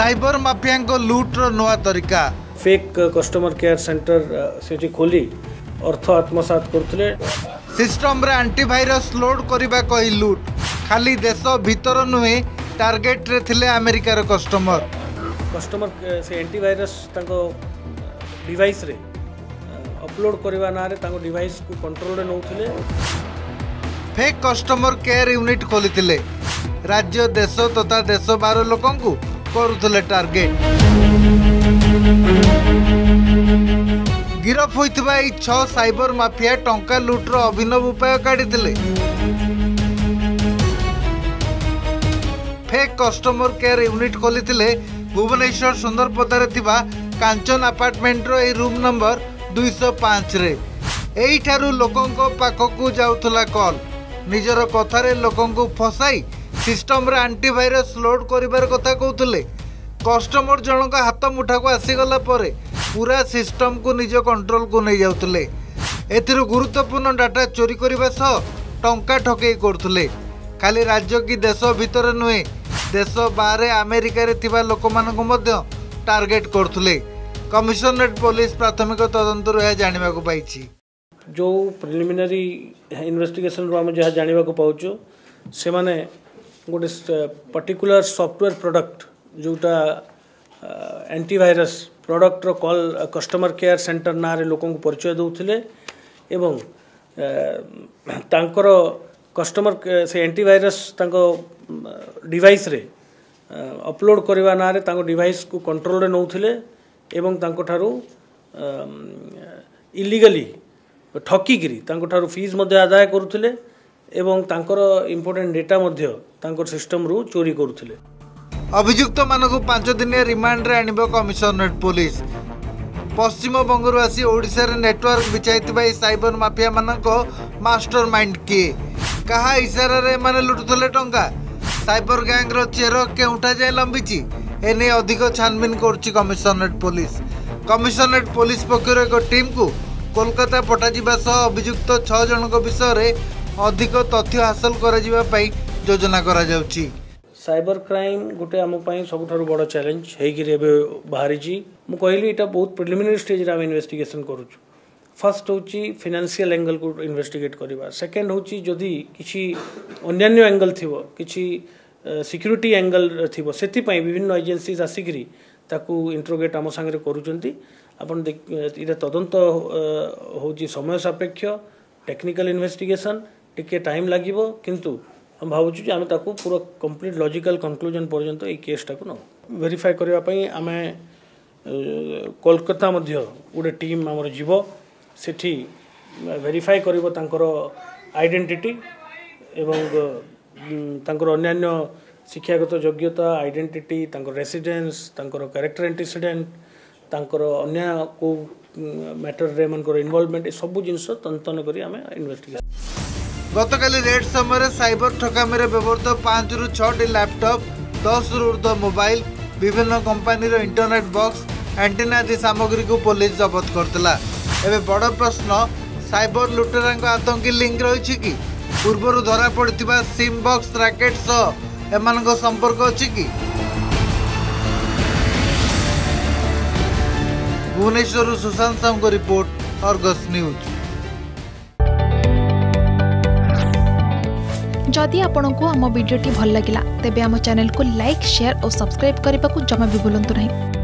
Cyber mafia को लुट्र नुआ तरीका फेक कस्टमर केयर सेंटर से खोली अर्थ आत्मसात करते सिस्टम रे एंटीवायरस लोड करबा कही लुट खाली देश भीतर नुहे टार्गेट रे थिले अमेरिकार कस्टमर से एंटीवायरस डिवाइस रे अपलोड करवा ना रे डिवाइस को कंट्रोल रे नौथिले फेक कस्टमर केयर यूनिट खोली राज्य देश तथा देश बाहर लोकन को करुले टार्गेट गिरफ होइतिबा 6 साइबर माफिया टंका लुट्र अभिनव उपाय काढ़ी फेक कस्टमर केयर यूनिट खोली भुवनेश्वर सुंदरपदार कांचन अपार्टमेंट रो रूम नंबर 205 रे एठारू लोकंको पाखकू जाउथला कॉल निजर कथारे लोकंको फसाई सिस्टम रे एंटीवायरस लोड करिबार कथा कहउतले कस्टमर जनक हाथ मुठा को आसीगला परे पूरा सिस्टम को निज कंट्रोल को नहीं जाउतले एथिरु गुरुत्वपूर्ण डाटा चोरी करबा सह टंका ठकेई करथुले खाली राज्य की देश भीतर नुहे देश बाहर अमेरिका रे थिबा लोक मानको मध्य टार्गेट करथुले कमिशनरेट पुलिस प्राथमिक तदंत रो जानिबा को पाइछि जो प्रिलिमिनरी इन्वेस्टिगेशन रो हम जहा जानिबा को पाउछु से माने गोटे पर्टिकुलर सॉफ्टवेयर प्रोडक्ट जोटा एंटीवायरस प्रोडक्ट रो कॉल कस्टमर केयर सेंटर ना रे लोकन को परिचय दउथिले एवं तांकर कस्टमर से एंटीवायरस तांको डिवाइस रे अपलोड करवा ना रे तांको डिवाइस को कंट्रोल रे नउथिले एवं तांको ठारू इलीगली ठकी गिरी तांको ठारू फीस मध्ये आदाय करूथिले एवं तांकर इंपोर्टेंट डेटा मध्ये तांकर सिस्टम रू चोरी करूथिले अभियुक्त मानक 5 दिन रिमांड रे आनिबो कमिशनरेट पुलिस पश्चिम बंगरू आसी ओडिशा रे नेटवर्क बिछाइतिबा साइबर माफिया मानक मास्टरमाइंड किए कहा इशारा रे माने लुटुथले टंका साइबर गैंग रो चेहरा केउठा जाय लंबिची एने अधिक छानबीन करछि कमिशनरेट पुलिस पक्षर एक टीम को कोलकाता पठाजिबा सह अभियुक्त 6 जनक विषय रे अधिक तथ्य हासिल करा पाई योजना करा जाउछि साइबर क्राइम गोटे आम सबुठारु बड़ चैलेंज है बाहरी मु कहली इटा बहुत प्रिलिमिनरी स्टेज रे आम इन्वेस्टिगेशन करूछु फर्स्ट होची फाइनेंशियल एंगल को इन्वेस्टिगेट करबा सेकंड होची जदि किछि अन्य एंगल थिबो किछि सिक्यूरिटी एंगल थिबो सेति पई विभिन्न एजेंसीज आसिकरी ताकू इंट्रोगेट आम संगे करूचंती आपण इटा तदंत होची समय सापेक्ष टेक्निकल इन्वेस्टिगेशन टिके टाइम लागिबो किंतु हम भावुँ आम ताकू पूरा कंप्लीट लॉजिकल कंक्लूजन पर्यंत ये केसटा को न वेरीफाई करने आम कोलकाता मध्य गोटे टीम आमर जीव सेठी वेरीफाई करिवो तांकर आइडेंटिटी एवं तांकर अन्यान्य शिक्षागत योग्यता आइडेंटिटी तांकर रेसिडेंस तांकर कैरेक्टर एंटीसीडेंट तांकर अन्य को मैटर रे मनकर इन्वॉल्वमेंट सब जिनस तंतन करी आम इन्वेस्टिगेशन गतकाली रेड समय साइबर ठकामी व्यवहृत 5 ରୁ 6 लैपटॉप 10 ରୁ ऊर्ध्व मोबाइल विभिन्न कंपनी इंटरनेट बॉक्स एंटीना आदि सामग्री को पुलिस जबत करतला एबे बड़ प्रश्न साइबर लुटेरा आतंकी लिंक रही कि पूर्वर धरा पड़ता सिम बॉक्स रैकेट सह एमान संपर्क अच्छी कि भुवनेश्वर सुशांत साहू को रिपोर्ट अर्गस न्यूज जदि आपंक आम भिडी भल लगा तेब आम चैनल को लाइक शेयर और सब्सक्राइब करने को जमा भी भूलु नहीं।